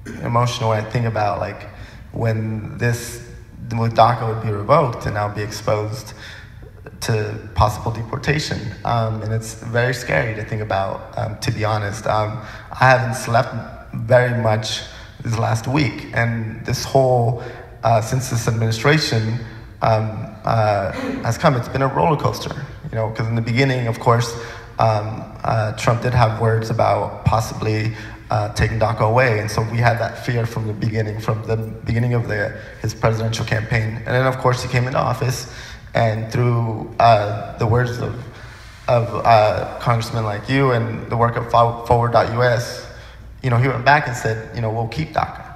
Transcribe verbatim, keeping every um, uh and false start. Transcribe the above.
emotional when I think about like when this with DACA would be revoked and now be exposed to possible deportation. Um, and it's very scary to think about, um, to be honest. Um, I haven't slept very much this last week, and this whole, uh, since this administration um, uh, has come, it's been a roller coaster, you know, because in the beginning, of course, um, uh, Trump did have words about possibly Uh, taking DACA away, and so we had that fear from the beginning, from the beginning of the, his presidential campaign. And then, of course, he came into office, and through uh, the words of, of uh, congressmen like you and the work of forward dot U S, you know, he went back and said, you know, we'll keep DACA.